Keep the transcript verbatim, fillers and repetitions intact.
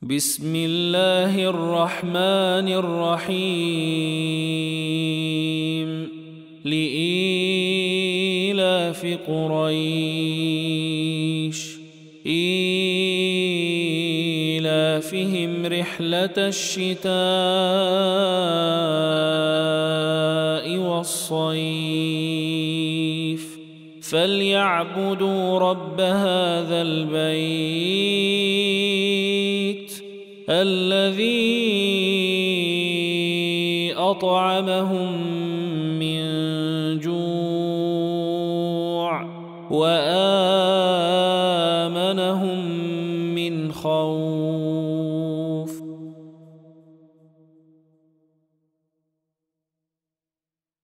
بسم الله الرحمن الرحيم لإيلاف قريش إيلافهم رحلة الشتاء والصيف فليعبدوا رب هذا البيت الذي أطعمهم من جوع وآمنهم من خوف.